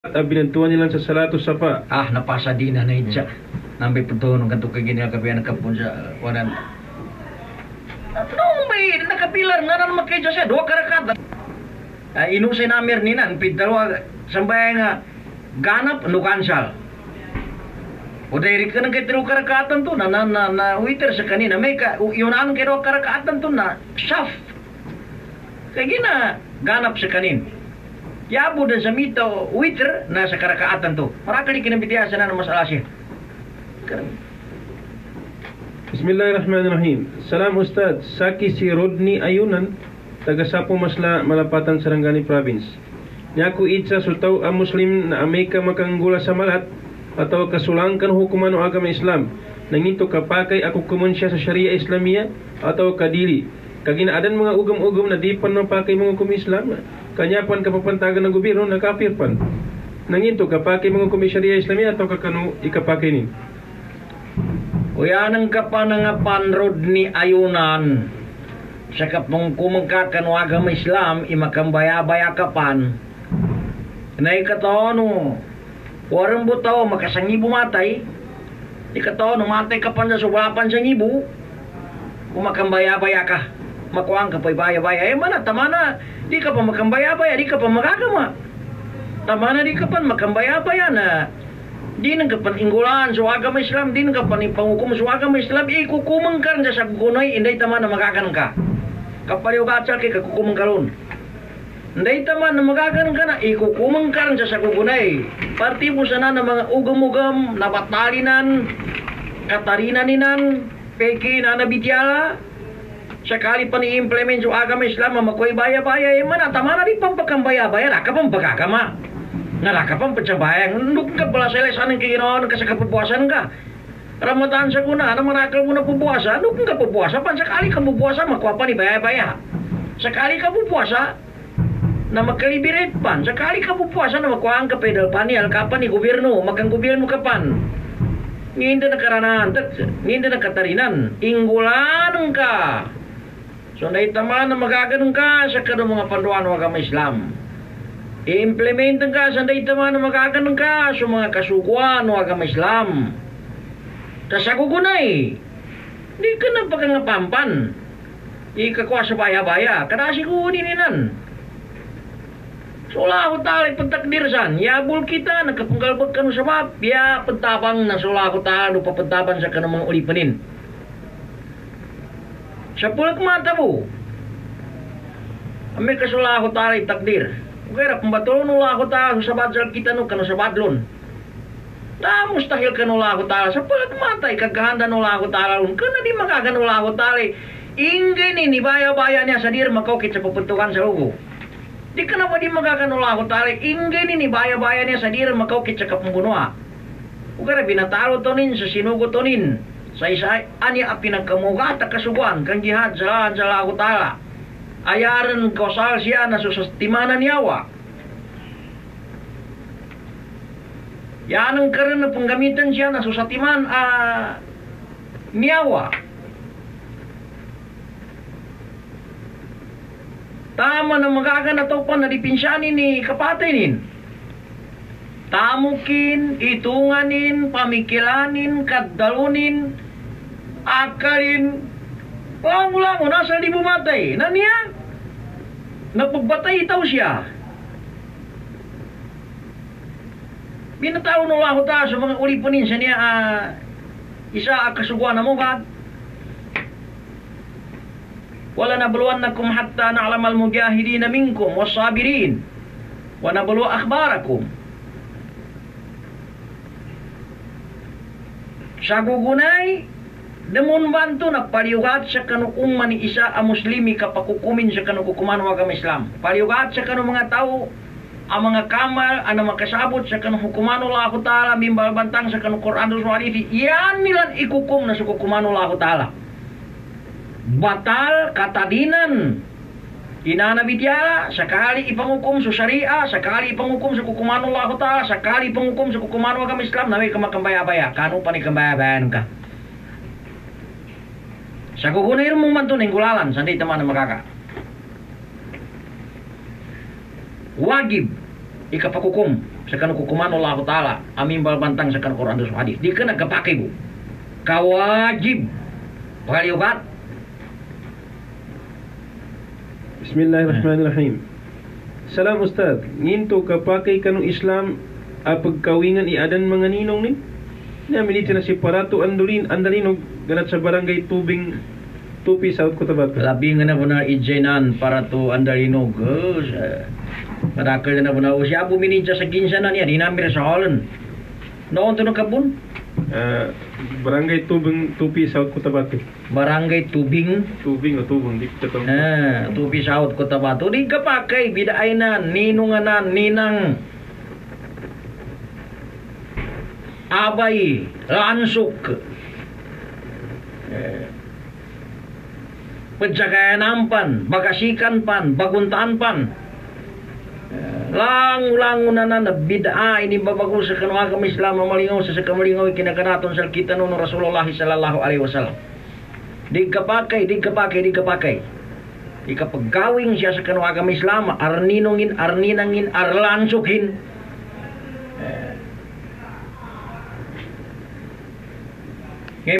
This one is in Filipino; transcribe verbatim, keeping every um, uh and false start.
at binantuan nila sa salatu sapa. Ah, napasa din na itya. Nambi puto nung kanto kay gini kabiyan nakapun sa wanan. No, may nakapilar nga naman kay siya dua karakat. Ay inusay namer ni nan pidalwa sambay nga ganap no cancel. O diri ka nang kay tiro karakatan to na na na, na waiter sa kanina may ka yunan kay dua karakatan to na shaft. Kay gina ganap sa kanin. Yabo dan sa mito waiter na sa karakaatan to. Maraka di kinabitiyasan na ng masalah siya. Bismillahirrahmanirrahim. Salam Ustad, Saki si Rodney Ayunan, taga Sapo Masla, Malapatan, Sarangani Province. Nyaku itsa sutaw ang Muslim na Amerika makanggula sa malat atau kasulangkan hukuman o agama Islam. Nanginto kapakai ako kumun siya sa Sharia Islamia atau kadili. Kaginaadan mga ugam-ugam na di pan mapakai mga hukum Islam. Kanyapan kapapantagan ng gobyerno na kafir pan. Nanginto kapakai mga hukum Sharia Islamia atau kakano ikapakai ni. Kuya nang kapanangapan Rodney Ayunan sa kapong kumangkakan o agama Islam imakambaya-baya kapan na ikatono warang butaw makasangibo matay ikatono matay kapan sa subapan sa ngibo kumakambaya-baya ka makuang ka pa'y baya-baya eh mana tamana di ka pa makambaya-baya di ka pa magagama tamana di ka pa makambaya-baya na di nang kapan inggulan sa agama Islam di nang kapan ipangukum sa agama Islam ikukumang ka rin sa kukunoy inday tamana magagan ka kapaliw ka at kay kakukumang karon inday tamana magagan ka na ikukumang ka rin sa kukunay parti mo sana ng mga ugam-ugam nabatalinan katarinanan peki na nabityala sakali pa ni-implement sa agama Islam makoy baya-baya eh man tamana di pampakambaya-baya raka pampagagama naraka pampacambayang nung ka pala sa ilasanin kaginoon ka sa kapupuasan ka Ramadan sa kuna na marakal mo na pupuasa nung ka pupuasa pan sakali ka pupuasa makuha pa ni baya-baya sakali ka pupuasa na magkalibirit pan sakali ka pupuasa na makuha ang kapedal pan ni alkapan ni gobyerno magkang gobyerno ka pan hindi na karanahan hindi na katarinan inggulan ka so naitaman na magaganong ka sa kanong mga panduan ng agama Islam i-implementan ka sa naitaman na magaganong ka sa mga kasukuan ng agama Islam kasagugunay di ka na pagkangapampan ikakuha sa baya-baya kadasi ko nininan so laho tali pagtakdirsan yabul kita nakapunggalbag ka no sa map ya pentabang na so laho tali papantaban sa kanong mga ulipanin sa pulag mata mo may kasulaho tali takdir kaya pambatulong no laho tali sa badsal kita no kano sa badlon na mustahil ka no laho tali sa pulag mata ikagahanda no laho tali kana di makagan no laho tali ingay ni baya-baya niya sa dir makokit sa pupuntukan sa ugo di ka na pa di makagan no laho tali ingay ni baya-baya niya sa dir makokit sa kapunggunua kaya binatalo tonin sa sinugo tonin sa isa ani a pinagkamuga at kasuguan kang jihad sa sa lago tala ayaran kausal siya na susastimanan niyawa yan ang karin na panggamitan siya na susatiman a niyawa tama na magagan na taupan na dipinsyanin ni kapatainin tamukin, itunganin, pamikilanin, kaddalunin, akalin, lango-lango, nasa di bumatay. Na niya? Napagbatay itaw siya. Binataw no lang ta sa mga ulipanin sa niya, uh, isa akasuguan na mo ba? Wala nabluwannakum hatta na'lamal mujahidin minkum was-sabirin wa nablu akhbarakum. Sa gugunay, damon banto na paliugat sa kanukuman ni isa a muslimi kapakukumin sa kanukukuman ng agama Islam. Paliugat sa kanong mga tao, ang mga kamal, ang makasabot sa kanukukuman ng Allah Ta'ala, mimbalbantang sa kanukuran ng Suharifi, yan nilang ikukum na sa kukuman ng Allah Ta'ala. Batal, katadinan, inanabidyala, sakali ipangukum sa syariah, sakali ipangukum sa kukuman ng Allah Ta'ala, sakali ipangukum sa kukuman ng agama Islam, na may kamakambaya-baya, kano pa ni kambaya-bayan ka. Sa kukunay mong manto ng gulalan, sandi taman na makaka. Wagib, ikapakukum, sa kanu kukuman Allah Ta'ala amin balbantang sa kanu Quran dan hadis di ka nagkapake mo kawajib pagaliukat. Bismillahirrahmanirrahim. Salam Ustad, nginto kapakay kanong Islam a pagkawingan iadan mga ninong ni? Namin iti na si Parato Andulin Andalinog ganat sa barangay Tubing Tupi South Cotabato. Labi nga na po na ijenan para to Andalinog. Oh, madakal na po na. O siya po minidya sa ginsa na niya. Di namin sa Holland. Noon to nagkabun? Uh, barangay Tubing Tupi South Cotabato. Barangay Tubing. Tubing o Tubong. Di ko tatang. Ah, Tupi South Cotabato. Di ka pa kay bidaay na, ninunganan, ninang abay, lansok. Eh, Padsagayanan pan, bagasikan pan, baguntaan pan. Lang-lang na na nabida ini babago sa kanwa kami Islam malingaw sa sa kamalingaw kinakanaton sa kita no Rasulullah sallallahu alaihi wasallam. Di kapakay, di kapakay, di kapakay. Di kapagawing siya sa kanwa kami Islam arninongin, arninangin, arlansukin.